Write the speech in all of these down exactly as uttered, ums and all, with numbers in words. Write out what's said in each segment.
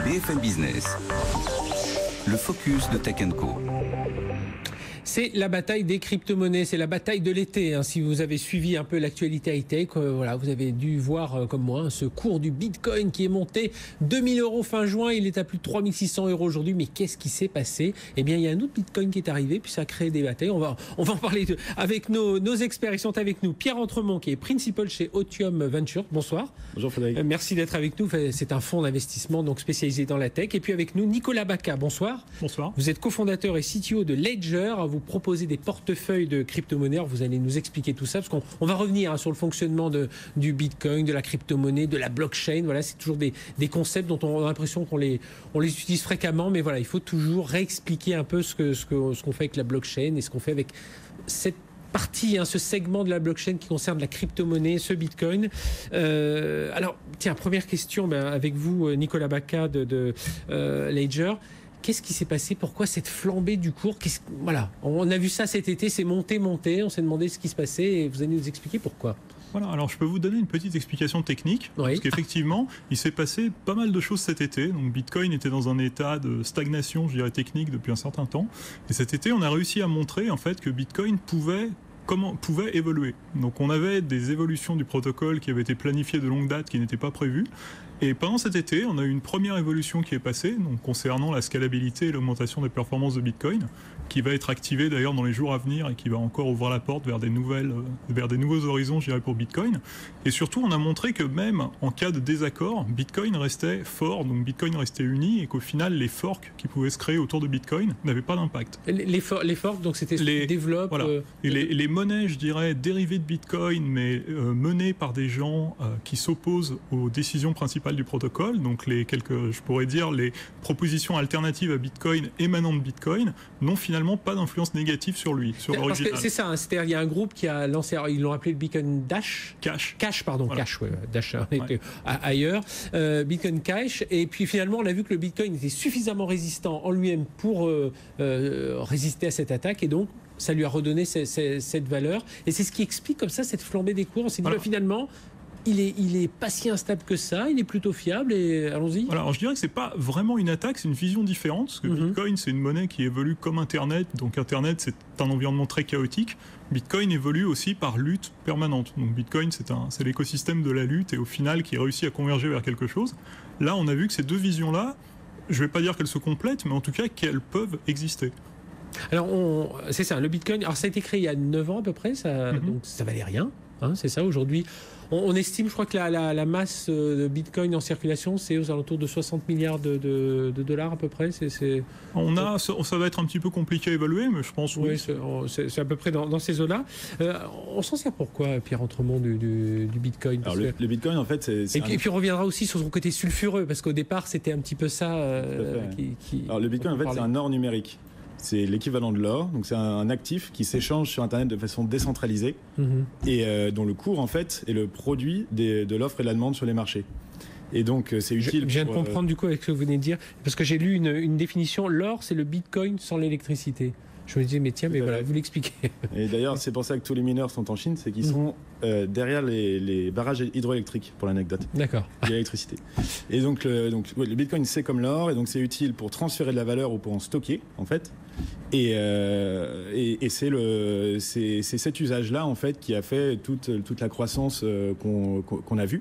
B F M Business, le focus de Tech and Co. C'est la bataille des crypto-monnaies, c'est la bataille de l'été. Hein. Si vous avez suivi un peu l'actualité high-tech, euh, voilà, vous avez dû voir, euh, comme moi, hein, ce cours du Bitcoin qui est monté deux mille euros fin juin. Il est à plus de trois mille six cents euros aujourd'hui. Mais qu'est-ce qui s'est passé? Eh bien, il y a un autre Bitcoin qui est arrivé, puis ça a créé des batailles. On va, on va en parler de, avec nos, nos experts. Ils sont avec nous. Pierre Entremont, qui est principal chez Otium Ventures. Bonsoir. Bonjour Frédéric. Euh, merci d'être avec nous. C'est un fonds d'investissement donc spécialisé dans la tech. Et puis avec nous, Nicolas Bacca. Bonsoir. Bonsoir. Vous êtes cofondateur et C T O de Ledger. Vous proposez des portefeuilles de crypto-monnaies. Vous allez nous expliquer tout ça, parce qu'on on va revenir hein, sur le fonctionnement de, du Bitcoin, de la crypto-monnaie, de la blockchain. Voilà, c'est toujours des, des concepts dont on a l'impression qu'on les, on les utilise fréquemment, mais voilà, il faut toujours réexpliquer un peu ce, que, ce, que, ce qu'on fait avec la blockchain et ce qu'on fait avec cette partie, hein, ce segment de la blockchain qui concerne la crypto-monnaie, ce Bitcoin. Euh, alors, tiens, première question ben, avec vous, Nicolas Bacca de, de euh, Ledger. Qu'est-ce qui s'est passé? Pourquoi cette flambée du cours? Qu'est-ce... Voilà, on a vu ça cet été, c'est monté, monté. On s'est demandé ce qui se passait et vous allez nous expliquer pourquoi. Voilà, alors je peux vous donner une petite explication technique, oui. Parce qu'effectivement, il s'est passé pas mal de choses cet été. Donc Bitcoin était dans un état de stagnation, je dirais technique, depuis un certain temps. Et cet été, on a réussi à montrer en fait que Bitcoin pouvait comment pouvait évoluer. Donc on avait des évolutions du protocole qui avaient été planifiées de longue date qui n'étaient pas prévues. Et pendant cet été, on a eu une première évolution qui est passée, donc concernant la scalabilité et l'augmentation des performances de Bitcoin, qui va être activée d'ailleurs dans les jours à venir et qui va encore ouvrir la porte vers des nouvelles, vers des nouveaux horizons, je dirais, pour Bitcoin. Et surtout, on a montré que même en cas de désaccord, Bitcoin restait fort, donc Bitcoin restait uni, et qu'au final, les forks qui pouvaient se créer autour de Bitcoin n'avaient pas d'impact. Les, les, for- les forks, donc c'était ce qui développe. Voilà. Euh, et les, les monnaies, je dirais, dérivées de Bitcoin, mais euh, menées par des gens euh, qui s'opposent aux décisions principales du protocole, donc les quelques, je pourrais dire, les propositions alternatives à Bitcoin émanant de Bitcoin, n'ont finalement pas d'influence négative sur lui, sur l'original. C'est ça, hein, c'est-à-dire il y a un groupe qui a lancé, ils l'ont appelé le Bitcoin Dash. Cash. Cash, pardon, voilà. Cash, ouais, Dash hein, ouais. était ailleurs. Euh, Bitcoin Cash, et puis finalement on a vu que le Bitcoin était suffisamment résistant en lui-même pour euh, euh, résister à cette attaque, et donc ça lui a redonné c- c- cette valeur. Et c'est ce qui explique comme ça cette flambée des cours. On s'est dit bah, finalement, il est, il est pas si instable que ça, il est plutôt fiable, et allons-y. Alors je dirais que c'est pas vraiment une attaque, c'est une vision différente, parce que mm-hmm. Bitcoin c'est une monnaie qui évolue comme Internet, donc Internet c'est un environnement très chaotique. Bitcoin évolue aussi par lutte permanente. Donc Bitcoin c'est, un, c'est l'écosystème de la lutte et au final qui réussit à converger vers quelque chose. Là on a vu que ces deux visions-là, je vais pas dire qu'elles se complètent, mais en tout cas qu'elles peuvent exister. Alors, on, c'est ça, le Bitcoin, alors ça a été créé il y a neuf ans à peu près, ça, mm-hmm. donc ça valait rien, hein, c'est ça, aujourd'hui. On, on estime, je crois que la, la, la masse de Bitcoin en circulation, c'est aux alentours de soixante milliards de, de, de dollars à peu près. C'est, c'est... On a, ça, ça va être un petit peu compliqué à évaluer, mais je pense oui. Oui, c'est, c'est, c'est à peu près dans, dans ces eaux-là. Euh, on s'en sert pourquoi, Pierre Entremont, du, du, du Bitcoin? Alors le, que... le Bitcoin, en fait, c'est... c'est et, puis, un... et puis on reviendra aussi sur son côté sulfureux, parce qu'au départ, c'était un petit peu ça euh, qui, qui... Alors le Bitcoin, en fait, parlait. C'est un or numérique. C'est l'équivalent de l'or, donc c'est un actif qui s'échange sur Internet de façon décentralisée mmh. et euh, dont le cours en fait est le produit des, de l'offre et de la demande sur les marchés. Et donc c'est utile. Je, je viens pour, de comprendre euh... du coup avec ce que vous venez de dire, parce que j'ai lu une, une définition. L'or, c'est le Bitcoin sans l'électricité. Je me disais, mais tiens, mais voilà, vous l'expliquez. Et d'ailleurs, c'est pour ça que tous les mineurs sont en Chine, c'est qu'ils mmh. sont euh, derrière les, les barrages hydroélectriques, pour l'anecdote. D'accord. Il y a l'électricité. Et donc, le, donc ouais, le Bitcoin, c'est comme l'or, et donc c'est utile pour transférer de la valeur ou pour en stocker, en fait. Et, euh, et, et c'est, le, c'est, c'est cet usage-là, en fait, qui a fait toute, toute la croissance euh, qu'on, qu'on a vue.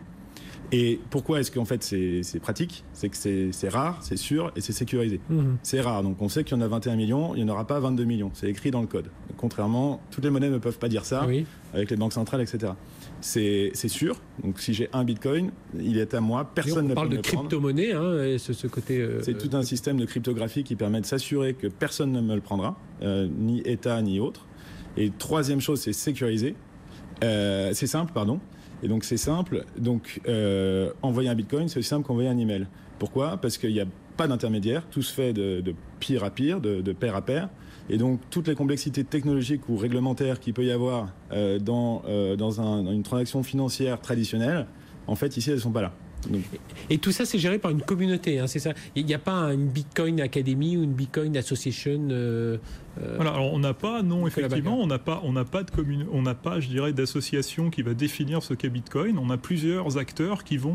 Et pourquoi est-ce qu'en fait c'est, c'est pratique? C'est que c'est, c'est rare, c'est sûr et c'est sécurisé. Mmh. C'est rare, donc on sait qu'il y en a vingt et un millions, il n'y en aura pas vingt-deux millions. C'est écrit dans le code. Contrairement, toutes les monnaies ne peuvent pas dire ça, oui. avec les banques centrales, et cetera. C'est, c'est sûr, donc si j'ai un bitcoin, il est à moi, personne ne peut me le prendre. On parle de crypto-monnaie, hein, et ce, ce côté... Euh, c'est tout un système de cryptographie qui permet de s'assurer que personne ne me le prendra, euh, ni État, ni autre. Et troisième chose, c'est sécurisé. Euh, c'est simple, pardon. Et donc c'est simple, donc euh, envoyer un bitcoin, c'est aussi simple qu'envoyer un email. Pourquoi? Parce qu'il n'y a pas d'intermédiaire, tout se fait de, de pire à pire, de, de pair à pair. Et donc toutes les complexités technologiques ou réglementaires qu'il peut y avoir euh, dans, euh, dans, un, dans une transaction financière traditionnelle, en fait ici elles ne sont pas là. Donc. Et tout ça, c'est géré par une communauté, hein, c'est ça. Il n'y a pas une Bitcoin Academy ou une Bitcoin Association. Euh, euh, voilà, alors on n'a pas, non, effectivement, on n'a pas, on n'a pas de commune, on n'a pas, je dirais, d'association qui va définir ce qu'est Bitcoin. On a plusieurs acteurs qui vont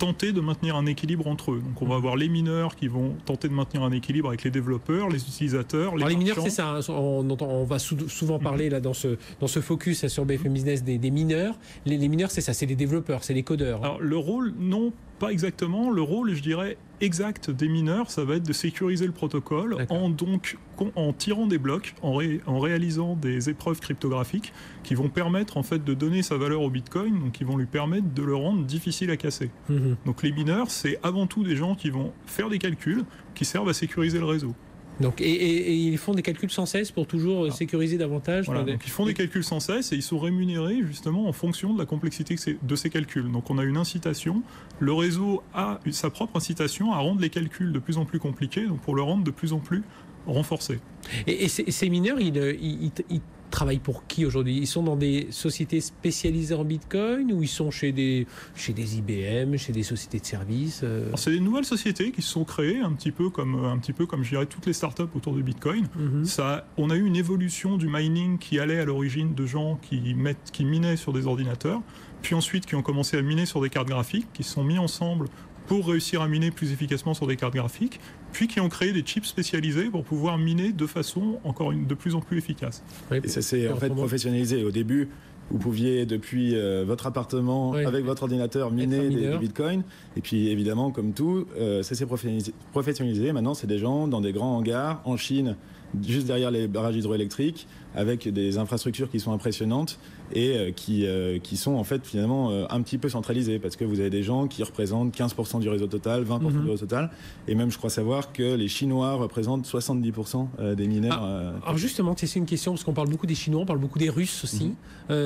tenter de maintenir un équilibre entre eux. Donc on va avoir les mineurs qui vont tenter de maintenir un équilibre avec les développeurs, les utilisateurs, les Alors, les mineurs, marchands. c'est ça. hein, On, entend- on va sou- souvent parler là dans ce dans ce focus sur B F M Business des, des mineurs. Les, les mineurs, c'est ça, c'est les développeurs, c'est les codeurs. hein. Alors le rôle, non, pas exactement. Le rôle, je dirais, exact des mineurs, ça va être de sécuriser le protocole D'accord. en donc con- en tirant des blocs, en, ré- en réalisant des épreuves cryptographiques qui vont permettre en fait de donner sa valeur au Bitcoin, donc qui vont lui permettre de le rendre difficile à casser. Mhm. Donc les mineurs, c'est avant tout des gens qui vont faire des calculs qui servent à sécuriser le réseau. Donc, et, et- et ils font des calculs sans cesse pour toujours euh, sécuriser davantage. Voilà, Enfin, des- donc ils font des calculs sans cesse et ils sont rémunérés justement en fonction de la complexité que c'est- de ces calculs. Donc on a une incitation, le réseau a sa propre incitation à rendre les calculs de plus en plus compliqués, donc pour le rendre de plus en plus renforcé. Et, et ces, ces mineurs, ils, euh, ils- ils- ils travaillent pour qui aujourd'hui? Ils sont dans des sociétés spécialisées en Bitcoin ou ils sont chez des, chez des I B M, chez des sociétés de services euh Alors, c'est des nouvelles sociétés qui se sont créées un petit peu comme, un petit peu comme je dirais toutes les startups autour de Bitcoin. Mhm. Ça, on a eu une évolution du mining qui allait à l'origine de gens qui, mettent, qui minaient sur des ordinateurs, puis ensuite qui ont commencé à miner sur des cartes graphiques, qui se sont mis ensemble pour réussir à miner plus efficacement sur des cartes graphiques, puis qui ont créé des chips spécialisés pour pouvoir miner de façon encore une, de plus en plus efficace. Ouais, Et ça s'est en fait autrement. professionnalisé. Au début, vous pouviez depuis euh, votre appartement, Ouais. avec votre ordinateur, miner un des, mineur. des bitcoins. Et puis évidemment, comme tout, euh, ça s'est professionnalisé, professionnalisé. Maintenant, c'est des gens dans des grands hangars en Chine, juste derrière les barrages hydroélectriques, avec des infrastructures qui sont impressionnantes et euh, qui, euh, qui sont en fait finalement euh, un petit peu centralisées, parce que vous avez des gens qui représentent quinze pour cent du réseau total, vingt pour cent Mhm. du réseau total, et même je crois savoir que les Chinois représentent soixante-dix pour cent des mineurs. Ah, euh, Alors justement, c'est une question, parce qu'on parle beaucoup des Chinois, on parle beaucoup des Russes aussi. Mhm.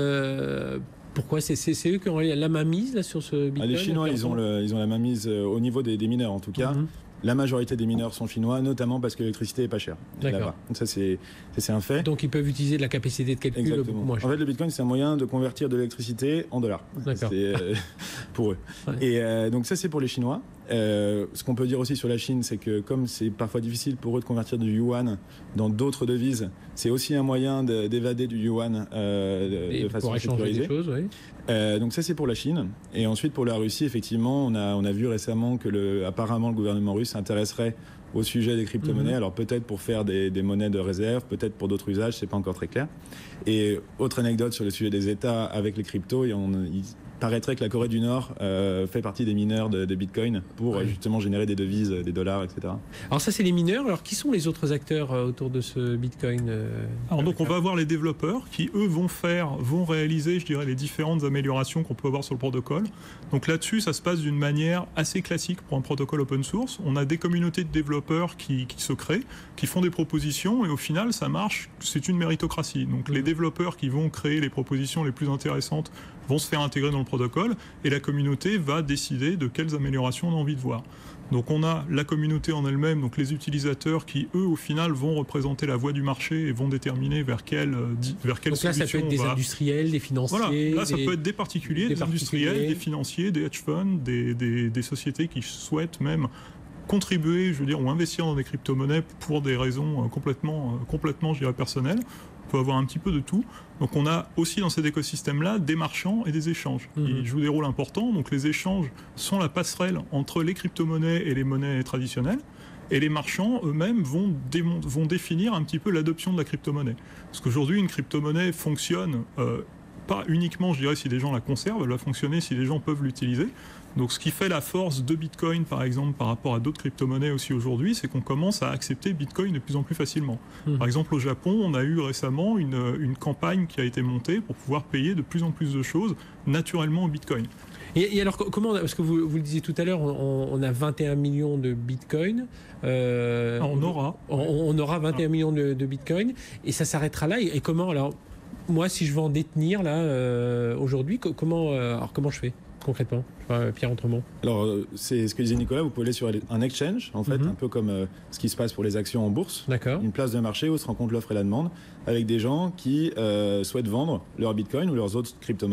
Euh, pourquoi c'est c'est- c'est eux qui ont la main mise là, sur ce Bitcoin? Ah, les Chinois, ils ont, le, ils ont la mainmise euh, au niveau des, des mineurs, en tout cas. Mhm. La majorité des mineurs sont chinois, notamment parce que l'électricité est pas chère. D'accord. là-bas. Ça, c'est ça, c'est un fait. Donc ils peuvent utiliser de la capacité de calcul Exactement. beaucoup moins En chère. fait, le Bitcoin, c'est un moyen de convertir de l'électricité en dollars. D'accord. C'est euh, pour eux. Ouais. Et euh, donc ça, c'est pour les Chinois. Euh, ce qu'on peut dire aussi sur la Chine, c'est que comme c'est parfois difficile pour eux de convertir du yuan dans d'autres devises, c'est aussi un moyen de- d'évader du yuan euh, de, Et de pour façon échanger des sécurisée. choses, oui. Euh, donc ça c'est pour la Chine. Et ensuite pour la Russie, effectivement, on a, on a vu récemment que le, apparemment le gouvernement russe s'intéresserait au sujet des crypto-monnaies. Mhm. Alors peut-être pour faire des, des monnaies de réserve, peut-être pour d'autres usages, c'est pas encore très clair. Et autre anecdote sur le sujet des États avec les cryptos, et on, il paraîtrait que la Corée du Nord euh, fait partie des mineurs de, de Bitcoin pour Ouais. euh, justement générer des devises, des dollars, et cetera. Alors ça c'est les mineurs. Alors qui sont les autres acteurs euh, autour de ce Bitcoin euh, Alors donc on va avoir les développeurs qui eux vont faire, vont réaliser, je dirais, les différentes améliorations qu'on peut avoir sur le protocole. Donc là-dessus, ça se passe d'une manière assez classique pour un protocole open source. On a des communautés de développeurs qui, qui se créent, qui font des propositions et au final, ça marche. C'est une méritocratie. Donc les Mhm. développeurs qui vont créer les propositions les plus intéressantes vont se faire intégrer dans le protocole et la communauté va décider de quelles améliorations on a envie de voir. Donc on a la communauté en elle-même, donc les utilisateurs qui, eux, au final, vont représenter la voie du marché et vont déterminer vers quelle, euh, di- vers quelle Donc là ça peut solution être on des va. industriels, des financiers. Voilà, là ça des- peut être des particuliers, des des, industriels, particuliers. des financiers, des hedge funds, des, des, des sociétés qui souhaitent même contribuer, je veux dire, ou investir dans des crypto-monnaies pour des raisons euh, complètement, euh, complètement, je dirais, personnelles. On peut avoir un petit peu de tout. Donc on a aussi dans cet écosystème-là des marchands et des échanges. Mhm. Ils jouent des rôles importants. Donc les échanges sont la passerelle entre les crypto-monnaies et les monnaies traditionnelles. Et les marchands eux-mêmes vont, démon- vont définir un petit peu l'adoption de la crypto-monnaie. Parce qu'aujourd'hui, une crypto-monnaie fonctionne euh, pas uniquement, je dirais, si les gens la conservent, elle va fonctionner si les gens peuvent l'utiliser. Donc ce qui fait la force de Bitcoin, par exemple, par rapport à d'autres crypto-monnaies aussi aujourd'hui, c'est qu'on commence à accepter Bitcoin de plus en plus facilement. Mhm. Par exemple, au Japon, on a eu récemment une, une campagne qui a été montée pour pouvoir payer de plus en plus de choses naturellement au Bitcoin. Et, et alors co- comment, parce que vous, vous le disiez tout à l'heure, on, on a vingt et un millions de Bitcoin. euh, Ah, on aura. On, on aura vingt et un millions de, de Bitcoin et ça s'arrêtera là. Et, et comment alors, moi, si je veux en détenir là euh, aujourd'hui, co- comment, euh, alors comment je fais concrètement, je sais pas, Pierre Entremont? Alors, euh, c'est ce que disait Nicolas, vous pouvez aller sur un exchange, en fait, Mhm. un peu comme euh, ce qui se passe pour les actions en bourse. D'accord. Une place de marché où se rencontre l'offre et la demande, avec des gens qui euh, souhaitent vendre leurs bitcoins ou leurs autres crypto-monnaies.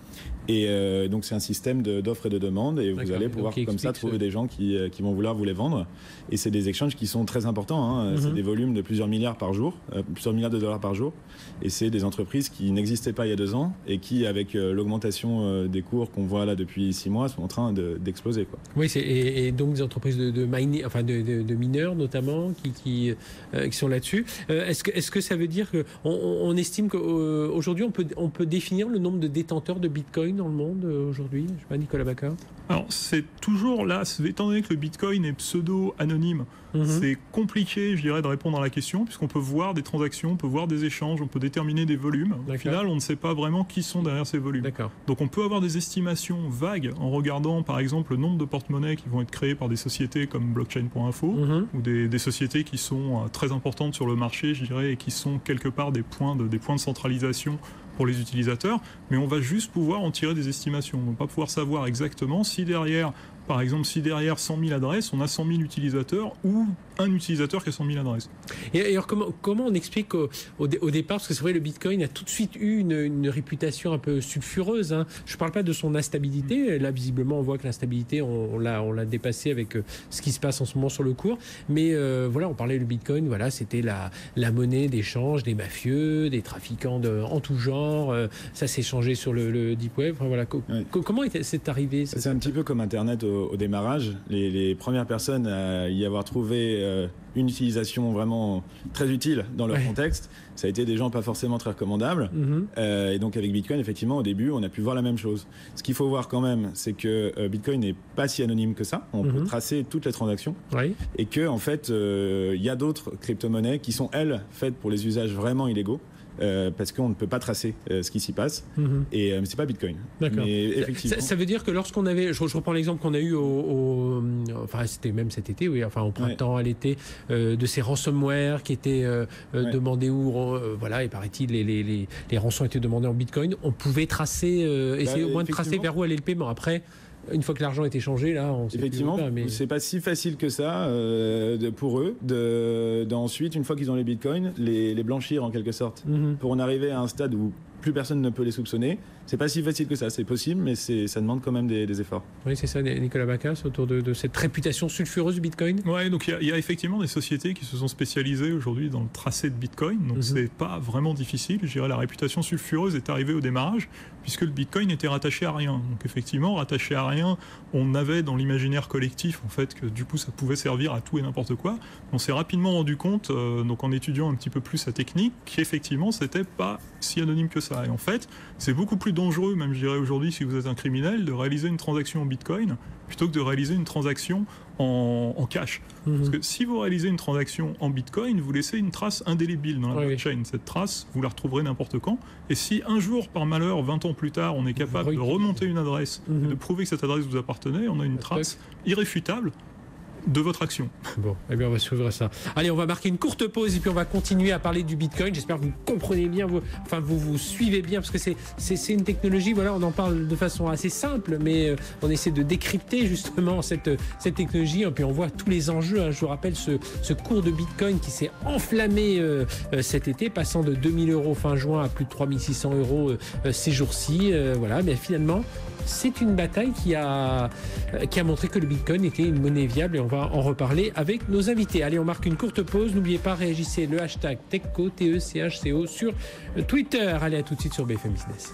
Et euh, donc c'est un système de, d'offres et de demandes et vous D'accord. allez pouvoir donc, comme ça trouver ce... des gens qui, euh, qui vont vouloir vous les vendre. Et c'est des exchanges qui sont très importants. Hein. Mm-hmm. C'est des volumes de plusieurs milliards par jour, euh, plusieurs milliards de dollars par jour. Et c'est des entreprises qui n'existaient pas il y a deux ans et qui, avec euh, l'augmentation euh, des cours qu'on voit là depuis six mois, sont en train de, d'exploser, quoi. Oui, c'est, et, et donc des entreprises de, de, mining, enfin de, de, de mineurs notamment qui, qui, euh, qui sont là-dessus. Euh, est-ce que, est-ce que ça veut dire qu'on on estime qu'aujourd'hui on peut, on peut définir le nombre de détenteurs de Bitcoin dans le monde euh, aujourd'hui? Je sais pas, Nicolas Bacca. Alors, c'est toujours là, étant donné que le Bitcoin est pseudo-anonyme, mmh. c'est compliqué, je dirais, de répondre à la question, puisqu'on peut voir des transactions, on peut voir des échanges, on peut déterminer des volumes. D'accord. Au final, on ne sait pas vraiment qui sont derrière ces volumes. D'accord. Donc, on peut avoir des estimations vagues en regardant, par exemple, le nombre de porte-monnaies qui vont être créés par des sociétés comme blockchain point info, mmh. ou des, des sociétés qui sont euh, très importantes sur le marché, je dirais, et qui sont quelque part des points de, des points de centralisation pour les utilisateurs, mais on va juste pouvoir en tirer des estimations. On ne va pas pouvoir savoir exactement si derrière, par exemple, si derrière cent mille adresses, on a cent mille utilisateurs ou un utilisateur qui a cent mille adresses. Et alors, comment, comment on explique au, au, au départ, parce que c'est vrai, le Bitcoin a tout de suite eu une, une réputation un peu sulfureuse, hein. Je ne parle pas de son instabilité. Là, visiblement, on voit que l'instabilité, on, on, l'a, on l'a dépassé avec euh, ce qui se passe en ce moment sur le cours. Mais euh, voilà, on parlait du Bitcoin, voilà, c'était la, la monnaie d'échange des mafieux, des trafiquants de, en tout genre. Euh, ça s'est changé sur le, le Deep Web. Enfin, voilà. Co- oui. co- comment est, c'est arrivé? C'est un petit peu comme Internet au, au démarrage. Les, les premières personnes à y avoir trouvé euh, une utilisation vraiment très utile dans leur ouais. contexte, ça a été des gens pas forcément très recommandables. Mm-hmm. Euh, et donc avec Bitcoin, effectivement, au début, on a pu voir la même chose. Ce qu'il faut voir quand même, c'est que euh, Bitcoin n'est pas si anonyme que ça. On mm-hmm. peut tracer toutes les transactions. Ouais. Et que en fait, il euh, y a d'autres crypto-monnaies qui sont, elles, faites pour les usages vraiment illégaux. Euh, parce qu'on ne peut pas tracer euh, ce qui s'y passe. Mm-hmm. Et euh, c'est pas Bitcoin. D'accord. Mais effectivement... ça, ça veut dire que lorsqu'on avait, je, je reprends l'exemple qu'on a eu au, au, enfin c'était même cet été, oui, enfin au printemps, ouais. à l'été, euh, de ces ransomware qui étaient euh, ouais. demandés où, euh, voilà, et paraît-il, les, les, les, les rançons étaient demandés en Bitcoin. On pouvait tracer, euh, bah, essayer au moins de tracer vers où allait le paiement. Après, une fois que l'argent est échangé, là, on sait effectivement, plus pas, mais... c'est pas si facile que ça euh, de, pour eux de, d'ensuite, une fois qu'ils ont les bitcoins, les, les blanchir en quelque sorte, mm-hmm. pour en arriver à un stade où plus personne ne peut les soupçonner. C'est pas si facile que ça, c'est possible, mais c'est, ça demande quand même des, des efforts. Oui, c'est ça, Nicolas Bacas, autour de, de cette réputation sulfureuse du Bitcoin. Oui, donc il y, y a effectivement des sociétés qui se sont spécialisées aujourd'hui dans le tracé de Bitcoin, donc mm-hmm. c'est pas vraiment difficile. Je dirais la réputation sulfureuse est arrivée au démarrage, puisque le Bitcoin était rattaché à rien. Donc effectivement, rattaché à rien, on avait dans l'imaginaire collectif, en fait, que du coup ça pouvait servir à tout et n'importe quoi. On s'est rapidement rendu compte, euh, donc en étudiant un petit peu plus la technique, qu'effectivement c'était pas si anonyme que ça. Et en fait, c'est beaucoup plus dangereux, même je dirais aujourd'hui, si vous êtes un criminel, de réaliser une transaction en Bitcoin plutôt que de réaliser une transaction en, en cash. Mmh. Parce que si vous réalisez une transaction en Bitcoin, vous laissez une trace indélébile dans la oui. blockchain. Cette trace, vous la retrouverez n'importe quand. Et si un jour, par malheur, vingt ans plus tard, on est capable oui. de remonter une adresse mmh. et de prouver que cette adresse vous appartenait, on a une trace irréfutable de votre action. Bon, eh bien on va suivre ça. Allez, on va marquer une courte pause et puis on va continuer à parler du Bitcoin. J'espère que vous comprenez bien, vous, enfin vous vous suivez bien, parce que c'est, c'est, c'est une technologie, voilà, on en parle de façon assez simple, mais euh, on essaie de décrypter justement cette, cette technologie, et puis on voit tous les enjeux, hein. Je vous rappelle ce, ce cours de Bitcoin qui s'est enflammé euh, euh, cet été, passant de deux mille euros fin juin à plus de trois mille six cents euros euh, ces jours-ci, euh, voilà, mais finalement c'est une bataille qui a, qui a montré que le Bitcoin était une monnaie viable, et on va en reparler avec nos invités. Allez, on marque une courte pause. N'oubliez pas, réagissez le hashtag TechCo, T E C H C O, sur Twitter. Allez, à tout de suite sur B F M Business.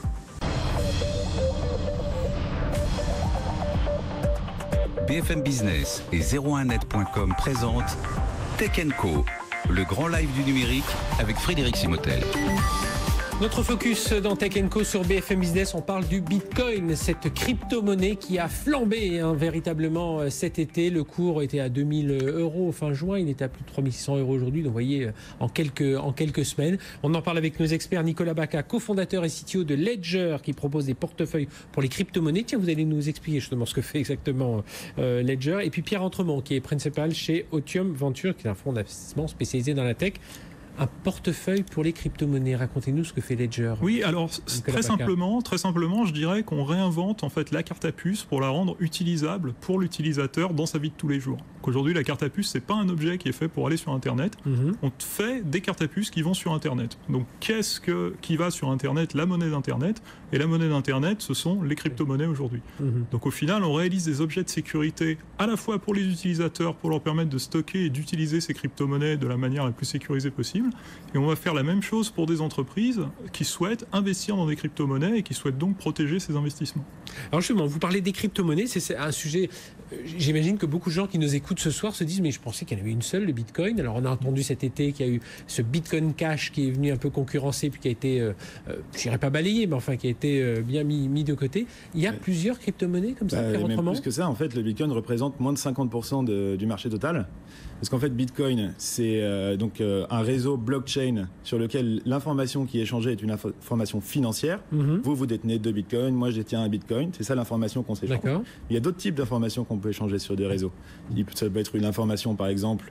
B F M Business et zéro un net point com présentent Tech Co, le grand live du numérique avec Frédéric Simotel. Notre focus dans Tech Co sur B F M Business, on parle du Bitcoin, cette crypto-monnaie qui a flambé hein, véritablement cet été. Le cours était à deux mille euros fin juin, il était à plus de trois mille six cents euros aujourd'hui, donc vous voyez, en quelques, en quelques semaines. On en parle avec nos experts, Nicolas Bacca, cofondateur et C T O de Ledger, qui propose des portefeuilles pour les crypto-monnaies. Tiens, vous allez nous expliquer justement ce que fait exactement euh, Ledger. Et puis Pierre Entremont, qui est principal chez Otium Venture, qui est un fonds d'investissement spécialisé dans la tech. un portefeuille pour les crypto-monnaies. Racontez-nous ce que fait Ledger. Oui, alors très simplement, très simplement, je dirais qu'on réinvente en fait la carte à puce pour la rendre utilisable pour l'utilisateur dans sa vie de tous les jours. Aujourd'hui, la carte à puce, c'est pas un objet qui est fait pour aller sur Internet. Mm-hmm. On fait des cartes à puce qui vont sur Internet. Donc, qu'est-ce que qui va sur Internet? La monnaie d'Internet. Et la monnaie d'Internet, ce sont les crypto-monnaies aujourd'hui. Mm-hmm. Donc, au final, on réalise des objets de sécurité à la fois pour les utilisateurs, pour leur permettre de stocker et d'utiliser ces crypto-monnaies de la manière la plus sécurisée possible. Et on va faire la même chose pour des entreprises qui souhaitent investir dans des crypto-monnaies et qui souhaitent donc protéger ces investissements. Alors justement, vous parlez des crypto-monnaies, c'est un sujet, j'imagine que beaucoup de gens qui nous écoutent ce soir se disent mais je pensais qu'il y en avait une seule, le Bitcoin. Alors on a entendu cet été qu'il y a eu ce Bitcoin Cash qui est venu un peu concurrencer puis qui a été, euh, je dirais pas balayé, mais enfin qui a été euh, bien mis, mis de côté. Il y a ouais. plusieurs crypto-monnaies comme ça, bah, même plus que ça, en fait, le Bitcoin représente moins de cinquante pour cent de, du marché total. Parce qu'en fait, Bitcoin, c'est euh, donc euh, un réseau blockchain sur lequel l'information qui est échangée est une info- information financière. Mm-hmm. Vous, vous détenez deux Bitcoins, moi, je détiens un Bitcoin. C'est ça l'information qu'on s'échange. D'accord. Il y a d'autres types d'informations qu'on peut échanger sur des réseaux. Ça peut être une information, par exemple,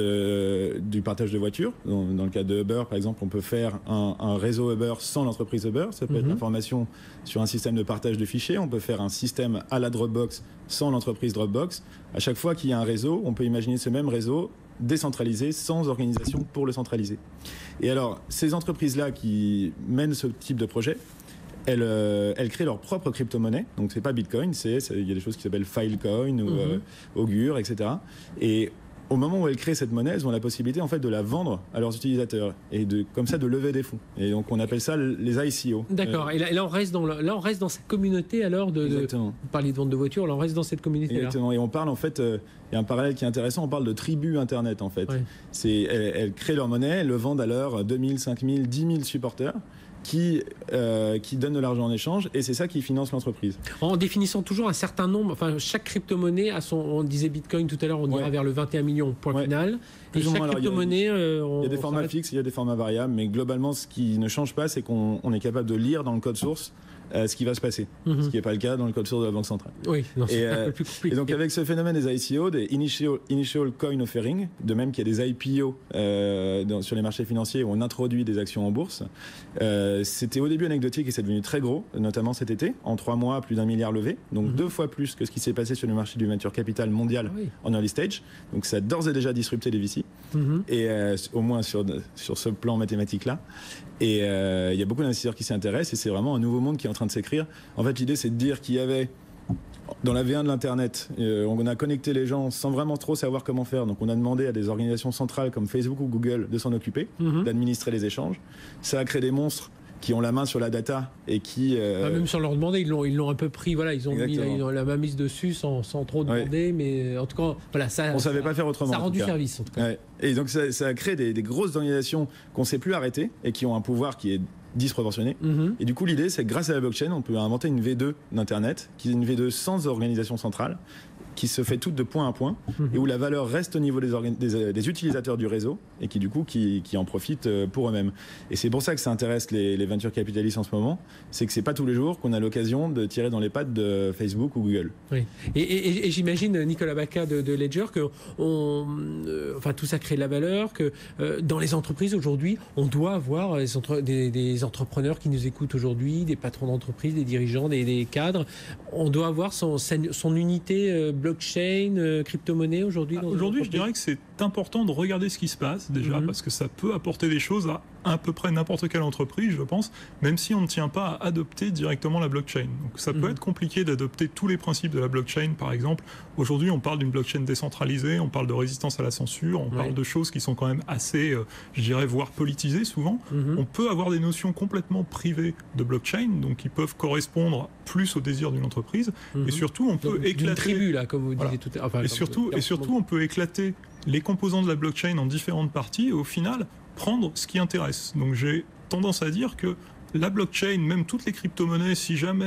de, du partage de voitures. Dans, dans le cas de Uber, par exemple, on peut faire un, un réseau Uber sans l'entreprise Uber. Ça peut mm-hmm. être l'information sur un système de partage de fichiers. On peut faire un système à la Dropbox sans l'entreprise Dropbox. À chaque fois qu'il y a un réseau, on peut imaginer ce même réseau décentralisé, sans organisation pour le centraliser. Et alors, ces entreprises-là qui mènent ce type de projet, elles, euh, elles créent leur propre crypto-monnaie. Donc, c'est pas Bitcoin, c'est, c'est, il y a des choses qui s'appellent Filecoin ou mm-hmm. euh, Augur, et cetera. Et au moment où elles créent cette monnaie, elles ont la possibilité en fait de la vendre à leurs utilisateurs et de comme ça de lever des fonds. Et donc on appelle ça les I C O. D'accord. Euh, et, là, et là on reste dans le, là on reste dans cette communauté alors de. Exactement. De, vous parlez de vente de voitures, là on reste dans cette communauté. Exactement. Et on parle en fait, euh, il y a un parallèle qui est intéressant. On parle de tribus internet en fait. Ouais. C'est elles, elles créent leur monnaie, elles le vendent à leurs deux mille, cinq mille, dix mille supporters. Qui, euh, qui donne de l'argent en échange et c'est ça qui finance l'entreprise. En définissant toujours un certain nombre, enfin chaque crypto-monnaie a son, on disait Bitcoin tout à l'heure, on ira ouais. vers le vingt et un millions point ouais. final. Plus et chaque crypto-monnaie, il y a, euh, on, il y a des formats fixes, il y a des formats variables, mais globalement ce qui ne change pas, c'est qu'on on est capable de lire dans le code source euh, ce qui va se passer, mm-hmm. ce qui n'est pas le cas dans le code source de la Banque centrale. Oui, non, c'est et, un euh, peu plus compliqué. Et donc avec ce phénomène des I C O, des Initial, initial Coin Offering, de même qu'il y a des I P O euh, dans, sur les marchés financiers où on introduit des actions en bourse, euh, c'était au début anecdotique et c'est devenu très gros, notamment cet été, en trois mois, plus d'un milliard levé, donc mm-hmm. deux fois plus que ce qui s'est passé sur le marché du venture capital mondial ah oui. en early stage. Donc ça a d'ores et déjà disrupté les V C, mm-hmm. et euh, au moins sur, sur ce plan mathématique-là. Et il euh, y a beaucoup d'investisseurs qui s'y intéressent et c'est vraiment un nouveau monde qui est en train de s'écrire. En fait, l'idée, c'est de dire qu'il y avait dans la V un de l'Internet, euh, on a connecté les gens sans vraiment trop savoir comment faire. Donc on a demandé à des organisations centrales comme Facebook ou Google de s'en occuper, mm-hmm. d'administrer les échanges. Ça a créé des monstres qui ont la main sur la data et qui... Euh... Ah, même sans leur demander, ils l'ont, ils l'ont un peu pris, voilà, ils ont mis la, ils ont la main mise dessus sans, sans trop demander, ouais. mais en tout cas, voilà, ça... On ne savait pas faire autrement. Ça a rendu service, en tout cas. Ouais. Et donc ça, ça a créé des, des grosses organisations qu'on ne sait plus arrêter et qui ont un pouvoir qui est disproportionné. Mm-hmm. Et du coup, l'idée, c'est que grâce à la blockchain, on peut inventer une V deux d'Internet, qui est une V deux sans organisation centrale, qui se fait toute de point à point, mmh. et où la valeur reste au niveau des, organ- des, des utilisateurs du réseau, et qui du coup qui, qui en profitent pour eux-mêmes. Et c'est pour ça que ça intéresse les, les venture capitalistes en ce moment, c'est que c'est pas tous les jours qu'on a l'occasion de tirer dans les pattes de Facebook ou Google. Oui. Et, et, et j'imagine, Nicolas Bacca de, de Ledger, que on, euh, enfin, tout ça crée de la valeur, que euh, dans les entreprises aujourd'hui, on doit avoir des, entre, des, des entrepreneurs qui nous écoutent aujourd'hui, des patrons d'entreprise, des dirigeants, des, des cadres, on doit avoir son, son unité euh, blockchain, euh, crypto-monnaie aujourd'hui dans Aujourd'hui, je dirais que c'est important de regarder ce qui se passe déjà, mm-hmm. parce que ça peut apporter des choses à à peu près n'importe quelle entreprise, je pense, même si on ne tient pas à adopter directement la blockchain. Donc ça peut mmh. être compliqué d'adopter tous les principes de la blockchain, par exemple. Aujourd'hui, on parle d'une blockchain décentralisée, on parle de résistance à la censure, on ouais. parle de choses qui sont quand même assez, euh, je dirais, voire politisées souvent. Mmh. On peut avoir des notions complètement privées de blockchain, donc qui peuvent correspondre plus au désir d'une entreprise, mmh. et surtout, on peut donc, éclater... D'une tribu, là, comme vous voilà. disiez tout à l'heure. Enfin, et, surtout, et surtout, on peut éclater les composants de la blockchain en différentes parties, et au final, prendre ce qui intéresse. Donc j'ai tendance à dire que la blockchain, même toutes les crypto-monnaies, si jamais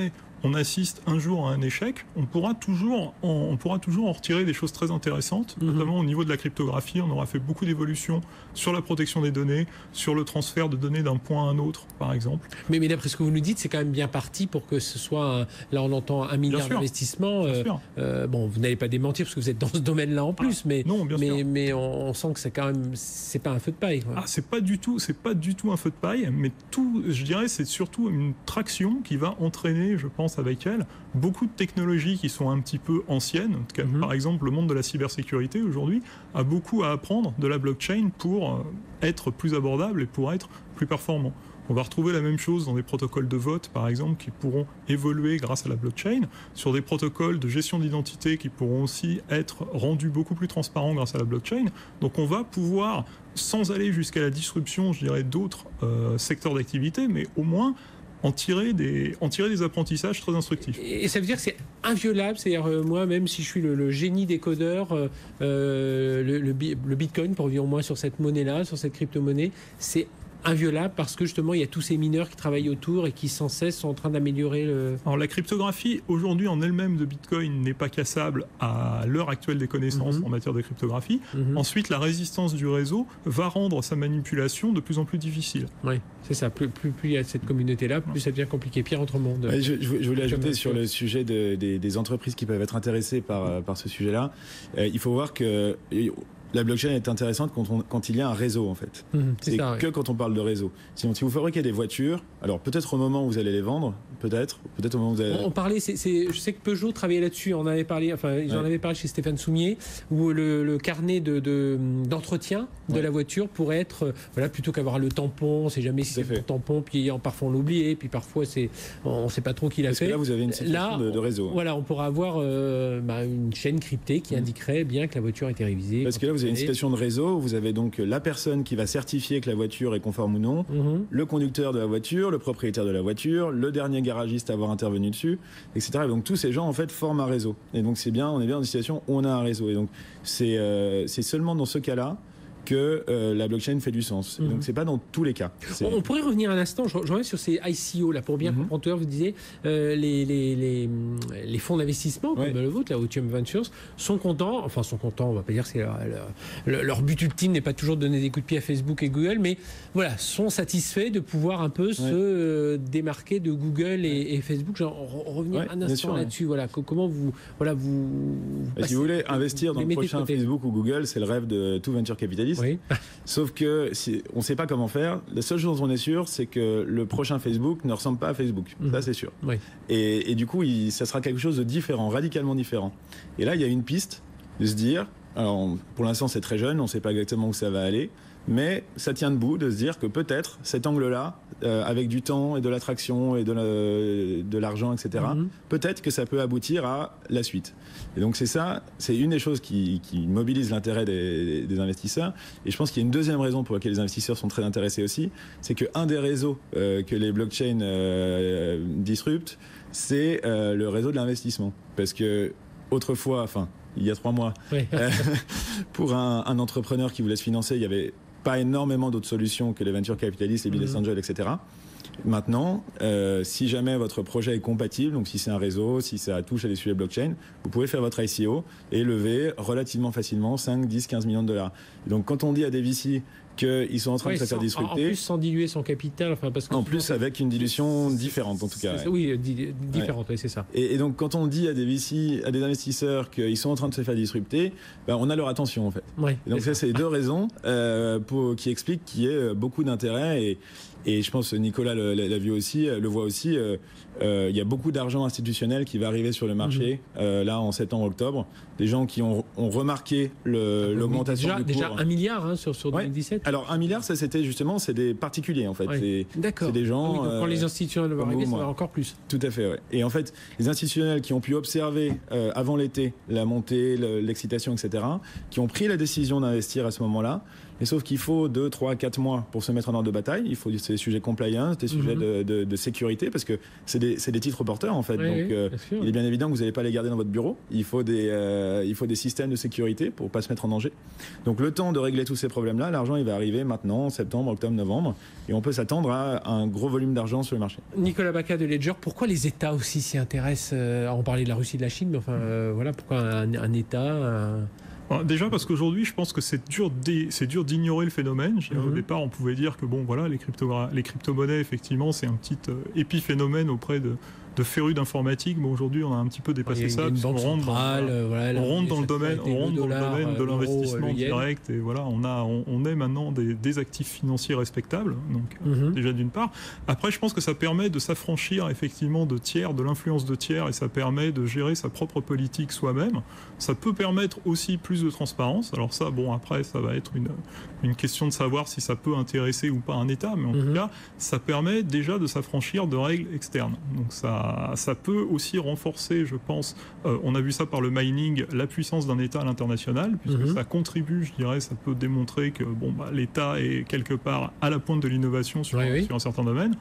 on assiste un jour à un échec, on pourra toujours en, on pourra toujours en retirer des choses très intéressantes, mmh. notamment au niveau de la cryptographie. On aura fait beaucoup d'évolutions sur la protection des données, sur le transfert de données d'un point à un autre, par exemple. Mais, mais d'après ce que vous nous dites, c'est quand même bien parti pour que ce soit, un, là on entend un milliard d'investissements. Euh, euh, bon, vous n'allez pas démentir parce que vous êtes dans ce domaine-là en plus, ah, mais, non, bien mais, sûr. mais on, on sent que c'est quand même, c'est pas un feu de paille. Quoi. Ah, c'est pas du tout, c'est pas du tout un feu de paille, mais tout, je dirais, c'est surtout une traction qui va entraîner, je pense, avec elle, beaucoup de technologies qui sont un petit peu anciennes. Mm-hmm. Par exemple, le monde de la cybersécurité aujourd'hui a beaucoup à apprendre de la blockchain pour être plus abordable et pour être plus performant. On va retrouver la même chose dans des protocoles de vote, par exemple, qui pourront évoluer grâce à la blockchain, sur des protocoles de gestion d'identité qui pourront aussi être rendus beaucoup plus transparents grâce à la blockchain. Donc on va pouvoir, sans aller jusqu'à la disruption, je dirais, d'autres euh, secteurs d'activité, mais au moins en tirer des, en tirer des apprentissages très instructifs. Et ça veut dire que c'est inviolable, c'est-à-dire euh, moi, même si je suis le, le génie des codeurs, euh, le, le, le Bitcoin, pour revenir au moins sur cette monnaie-là, sur cette crypto-monnaie, c'est inviolable parce que justement il y a tous ces mineurs qui travaillent autour et qui sans cesse sont en train d'améliorer le... Alors la cryptographie aujourd'hui en elle-même de Bitcoin n'est pas cassable à l'heure actuelle des connaissances mm-hmm. en matière de cryptographie. Mm-hmm. Ensuite, la résistance du réseau va rendre sa manipulation de plus en plus difficile. Oui, c'est ça. Plus, plus, plus il y a cette communauté-là, plus ça devient compliqué. Pierre Autremont. De... Ouais, je, je voulais ajouter sur le sujet de, des, des entreprises qui peuvent être intéressées par, par ce sujet-là. Euh, il faut voir que la blockchain est intéressante quand, on, quand il y a un réseau, en fait. Mmh, c'est c'est ça, que ouais. quand on parle de réseau. Sinon, si vous fabriquez des voitures, alors peut-être au moment où vous allez les vendre, peut-être, peut-être au moment où vous allez... On, on parlait, c'est, c'est, je sais que Peugeot travaillait là-dessus, on en avait parlé, enfin, j'en ouais. avais parlé chez Stéphane Soumier, où le, le carnet de, de, d'entretien de ouais. la voiture pourrait être, voilà, plutôt qu'avoir le tampon, on ne sait jamais si c'est, c'est le tampon, puis parfois on l'oublie, puis parfois c'est, on ne sait pas trop qui l'a Parce fait. Que là, vous avez une situation là, de, de réseau. Voilà, on pourra avoir euh, bah, une chaîne cryptée qui mmh. indiquerait bien que la voiture a été révisée. Parce que là, vous avez une situation de réseau. Vous avez donc la personne qui va certifier que la voiture est conforme ou non, mmh. le conducteur de la voiture, le propriétaire de la voiture, le dernier garagiste à avoir intervenu dessus, et cetera. Et donc tous ces gens en fait forment un réseau. Et donc c'est bien, on est bien dans une situation où on a un réseau. Et donc c'est euh, c'est seulement dans ce cas-là que euh, la blockchain fait du sens. Mmh. Donc c'est pas dans tous les cas. C'est... On pourrait revenir un instant, je, je reviens sur ces I C O là pour bien mmh. comprendre. Vous disiez euh, les, les, les, les fonds d'investissement ouais. comme le vôtre, la Otium Ventures, sont contents, enfin sont contents, on va pas dire que c'est leur, leur, leur but ultime n'est pas toujours de donner des coups de pied à Facebook et Google, mais voilà, sont satisfaits de pouvoir un peu ouais. se euh, démarquer de Google et, et Facebook. Genre, revenir ouais, un instant sûr, là-dessus. Ouais. Voilà, comment vous, voilà vous. vous si vous voulez investir dans le prochain Facebook ou Google, c'est le rêve de tout venture capitaliste. Oui. Sauf que si, on ne sait pas comment faire. La seule chose dont on est sûr, c'est que le prochain Facebook ne ressemble pas à Facebook. Mmh. Ça, c'est sûr. Oui. Et, et du coup, il, ça sera quelque chose de différent, radicalement différent. Et là, il y a une piste de se dire, alors pour l'instant, c'est très jeune, on ne sait pas exactement où ça va aller, mais ça tient debout de se dire que peut-être cet angle-là, euh, avec du temps et de l'attraction et de, la, de l'argent, et cetera, mm-hmm. peut-être que ça peut aboutir à la suite. Et donc c'est ça, c'est une des choses qui, qui mobilise l'intérêt des, des investisseurs. Et je pense qu'il y a une deuxième raison pour laquelle les investisseurs sont très intéressés aussi, c'est qu'un des réseaux euh, que les blockchains euh, disruptent, c'est euh, le réseau de l'investissement. Parce que autrefois, enfin, il y a trois mois, oui. euh, pour un, un entrepreneur qui voulait se financer, il y avait pas énormément d'autres solutions que les venture capitalistes, les business mmh. angels, et cetera. Maintenant, euh, si jamais votre projet est compatible, donc si c'est un réseau, si ça touche à des sujets blockchain, vous pouvez faire votre I C O et lever relativement facilement cinq, dix, quinze millions de dollars. Et donc quand on dit à des V C qu'ils sont en train ouais, de se faire disrupter... En plus, sans diluer son capital. Enfin, parce que en plus, avec une dilution différente, en tout cas. Ouais. Oui, di- différente, ouais. oui, c'est ça. Et, et donc, quand on dit à des V C, à des investisseurs qu'ils sont en train de se faire disrupter, ben, on a leur attention, en fait. Ouais, et donc, ça, c'est deux raisons euh, pour, qui expliquent qu'il y ait beaucoup d'intérêt. Et, et je pense que Nicolas l'a vu aussi, le voit aussi. Euh, euh, il y a beaucoup d'argent institutionnel qui va arriver sur le marché, mmh. euh, là, en septembre, octobre. Des gens qui ont, ont remarqué le, ah, l'augmentation déjà, du cours. Déjà un milliard hein, sur, sur ouais. deux mille dix-sept. Alors, un milliard, ça, c'était justement, c'est des particuliers, en fait. Ouais. C'est, D'accord. C'est des gens... Ah oui, donc, quand euh, les institutionnels vont arriver, ça va encore plus. Tout à fait, ouais. Et en fait, les institutionnels qui ont pu observer, euh, avant l'été, la montée, le, l'excitation, et cetera, qui ont pris la décision d'investir à ce moment-là, Mais sauf qu'il faut deux, trois, quatre mois pour se mettre en ordre de bataille. Il faut des sujets compliance, des sujets mm-hmm. de, de, de sécurité, parce que c'est des, c'est des titres porteurs en fait. Oui, Donc oui, euh, il est bien évident que vous n'allez pas les garder dans votre bureau. Il faut des, euh, il faut des systèmes de sécurité pour pas se mettre en danger. Donc le temps de régler tous ces problèmes-là, l'argent il va arriver maintenant, en septembre, octobre, novembre, et on peut s'attendre à un gros volume d'argent sur le marché. Nicolas Bacca de Ledger, pourquoi les États aussi s'y intéressent euh, On parlait de la Russie, de la Chine, mais enfin euh, voilà, pourquoi un, un État un... Déjà parce qu'aujourd'hui, je pense que c'est dur, c'est dur d'ignorer le phénomène. Mm-hmm. Au départ, on pouvait dire que bon, voilà, les, crypto les crypto-monnaies, effectivement, c'est un petit euh, épiphénomène auprès de, de férus d'informatique. Mais aujourd'hui, on a un petit peu dépassé ça. On rentre dans, euh, voilà, on rentre dans le domaine, on rentre dans le domaine de l'investissement direct. Et voilà, on a, on, on est maintenant des, des actifs financiers respectables. Donc mm-hmm. déjà d'une part. Après, je pense que ça permet de s'affranchir effectivement de tiers, de l'influence de tiers, et ça permet de gérer sa propre politique soi-même. Ça peut permettre aussi plus de transparence. Alors ça, bon, après, ça va être une, une question de savoir si ça peut intéresser ou pas un État, mais en mmh. tout cas, ça permet déjà de s'affranchir de règles externes. Donc ça, ça peut aussi renforcer, je pense, euh, on a vu ça par le mining, la puissance d'un État à l'international, puisque mmh. ça contribue, je dirais, ça peut démontrer que bon, bah, l'État est quelque part à la pointe de l'innovation sur, oui, oui. sur un certain domaine.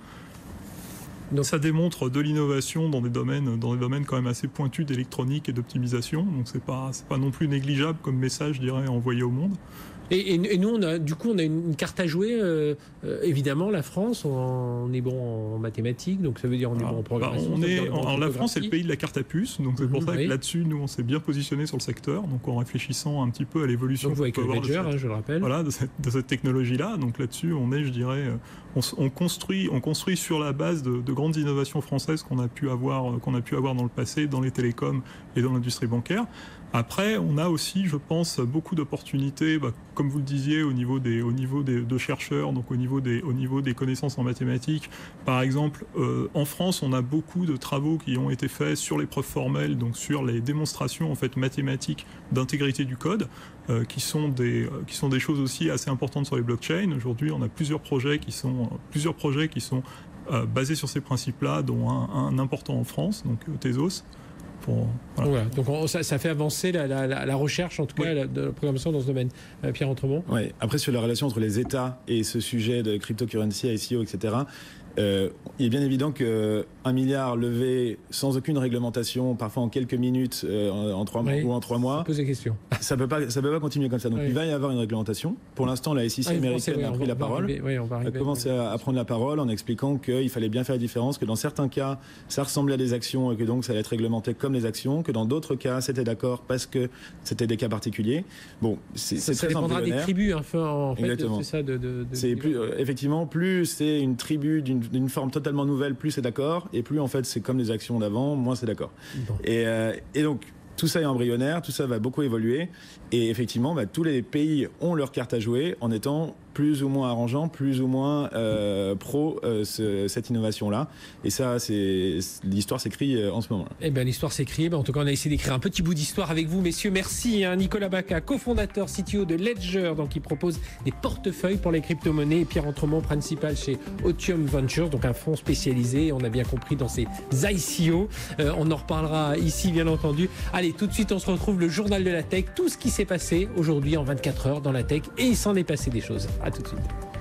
Donc ça démontre de l'innovation dans des domaines, dans des domaines quand même assez pointus d'électronique et d'optimisation. Donc c'est pas, c'est pas non plus négligeable comme message, je dirais, envoyé au monde. Et, et, et nous, on a, du coup, on a une carte à jouer. Euh, euh, évidemment, la France, on, on est bon en mathématiques, donc ça veut dire on est ah, bon en programmation. Bah on est, en, en la France, c'est le pays de la carte à puce, donc c'est mmh, pour ça oui. que là-dessus, nous, on s'est bien positionné sur le secteur, donc en réfléchissant un petit peu à l'évolution. Donc vous avec le Ledger, hein, je le rappelle. Voilà, de cette, de cette technologie-là. Donc là-dessus, on est, je dirais, on, on construit, on construit sur la base de, de grandes innovations françaises qu'on a pu avoir, qu'on a pu avoir dans le passé, dans les télécoms et dans l'industrie bancaire. Après, on a aussi, je pense, beaucoup d'opportunités, bah, comme vous le disiez, au niveau des, au niveau des de chercheurs, donc au niveau des, au niveau des connaissances en mathématiques. Par exemple, euh, en France, on a beaucoup de travaux qui ont été faits sur les preuves formelles, donc sur les démonstrations en fait mathématiques d'intégrité du code, euh, qui sont des, euh, qui sont des choses aussi assez importantes sur les blockchains. Aujourd'hui, on a plusieurs projets qui sont, euh, plusieurs projets qui sont euh, basés sur ces principes-là, dont un, un important en France, donc euh, Tezos. Pour, voilà. Voilà. Donc on, ça, ça fait avancer la, la, la recherche, en tout cas, oui. la, de la programmation dans ce domaine. Euh, Pierre Entremont. Oui. Après, sur la relation entre les États et ce sujet de cryptocurrency, I C O, et cetera, euh, il est bien évident qu'un milliard levé sans aucune réglementation, parfois en quelques minutes, euh, en, en trois mois oui, ou en trois mois, ça pose des questions. Ça peut pas, ça peut pas continuer comme ça. Donc oui. il va y avoir une réglementation. Pour l'instant, la S E C ah, américaine oui, a pris la parole, oui, on va arriver, a commencé à, à prendre la parole en expliquant qu'il fallait bien faire la différence, que dans certains cas, ça ressemblait à des actions et que donc ça allait être réglementé comme les actions, que dans d'autres cas, c'était d'accord parce que c'était des cas particuliers. Bon, c'est ça, ça très dépendra des tribus, hein, en fait. Exactement. C'est ça de. de, de c'est plus, euh, effectivement, plus c'est une tribu d'une d'une forme totalement nouvelle, plus c'est d'accord, et plus en fait c'est comme les actions d'avant, moins c'est d'accord. Bon. Et, euh, et donc tout ça est embryonnaire, tout ça va beaucoup évoluer, et effectivement bah, tous les pays ont leur carte à jouer en étant plus ou moins arrangeant, plus ou moins euh, pro euh, ce, cette innovation-là. Et ça, c'est l'histoire s'écrit euh, en ce moment-là. Eh bien, l'histoire s'écrit. Ben, en tout cas, on a essayé d'écrire un petit bout d'histoire avec vous, messieurs. Merci. Hein, Nicolas Bacca, cofondateur, C T O de Ledger, donc qui propose des portefeuilles pour les crypto-monnaies. Et Pierre Entremont, principal chez Otium Ventures, donc un fonds spécialisé, on a bien compris, dans ces I C O. Euh, on en reparlera ici, bien entendu. Allez, tout de suite, on se retrouve le journal de la tech. Tout ce qui s'est passé aujourd'hui en vingt-quatre heures dans la tech. Et il s'en est passé des choses. À tout de suite.